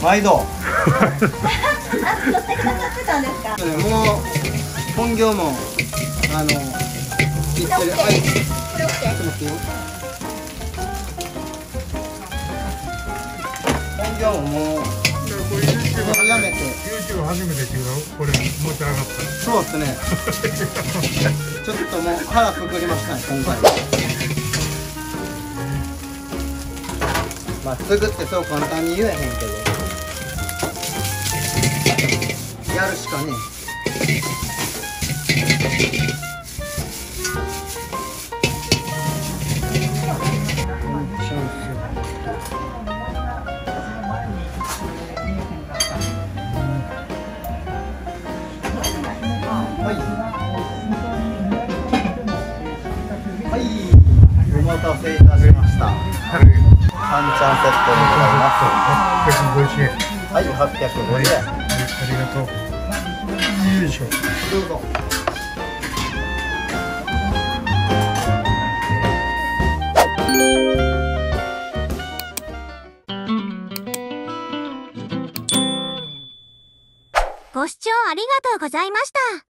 毎度。 あ、取ってくださってたんですか。 もう本業も切ってる。はい。 これ OK。 ちょっと待ってよ。本業ももうこれ YouTube やめて。 YouTube 初めてっていうのこれ持ち上がった。 そうですね。ちょっともう腹くくりましたね今回。まあすぐってそう簡単に言えへんけど、やるしかねはい、お待たせいたしました。半チャンセットでございます。 850円。 はい、850円。 ありがとう。よいしょ。 どうぞ。 ご視聴ありがとうございました。